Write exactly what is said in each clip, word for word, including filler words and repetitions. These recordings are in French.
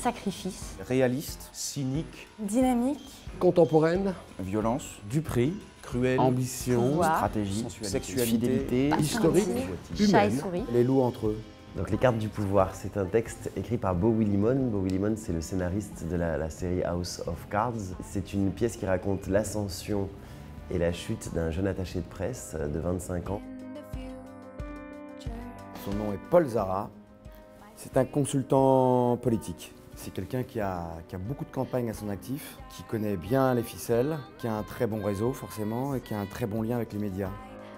sacrifice. Réaliste, cynique, dynamique, contemporaine, violence, Duperie, cruel, ambition, pouvoir, stratégie, sensualité, sexualité, fidélité, historique, Chat et humaine. souris. les loups entre eux. Donc Les Cartes du Pouvoir, c'est un texte écrit par Beau Willimon. Beau Willimon, c'est le scénariste de la, la série House of Cards. C'est une pièce qui raconte l'ascension et la chute d'un jeune attaché de presse de vingt-cinq ans. Son nom est Paul Zara. C'est un consultant politique. C'est quelqu'un qui a, qui a beaucoup de campagnes à son actif, qui connaît bien les ficelles, qui a un très bon réseau forcément et qui a un très bon lien avec les médias.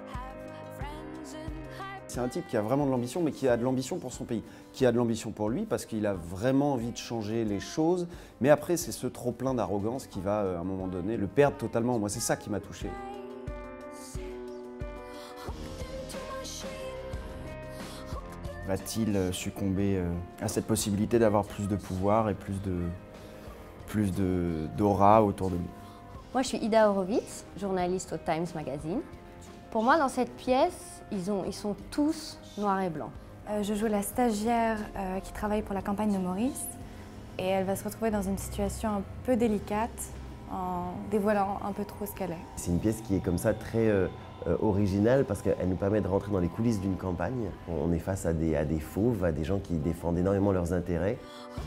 C'est un type qui a vraiment de l'ambition, mais qui a de l'ambition pour son pays, qui a de l'ambition pour lui parce qu'il a vraiment envie de changer les choses. Mais après, c'est ce trop-plein d'arrogance qui va, à un moment donné, le perdre totalement. Moi, c'est ça qui m'a touché. Va-t-il succomber à cette possibilité d'avoir plus de pouvoir et plus de, plus de, d'aura autour de lui? Moi, je suis Ida Horowitz, journaliste au Times Magazine. Pour moi, dans cette pièce, ils, ont, ils sont tous noirs et blancs. Euh, je joue la stagiaire euh, qui travaille pour la campagne de Maurice et elle va se retrouver dans une situation un peu délicate en dévoilant un peu trop ce qu'elle est. C'est une pièce qui est comme ça très euh, euh, originale parce qu'elle nous permet de rentrer dans les coulisses d'une campagne. On est face à des, à des fauves, à des gens qui défendent énormément leurs intérêts.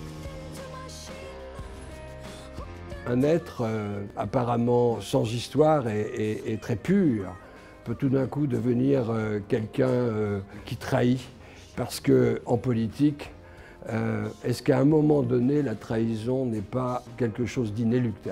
Un être euh, apparemment sans histoire et, et, et très pur peut tout d'un coup devenir euh, quelqu'un euh, qui trahit. Parce qu'en politique, euh, est-ce qu'à un moment donné, la trahison n'est pas quelque chose d'inéluctable ?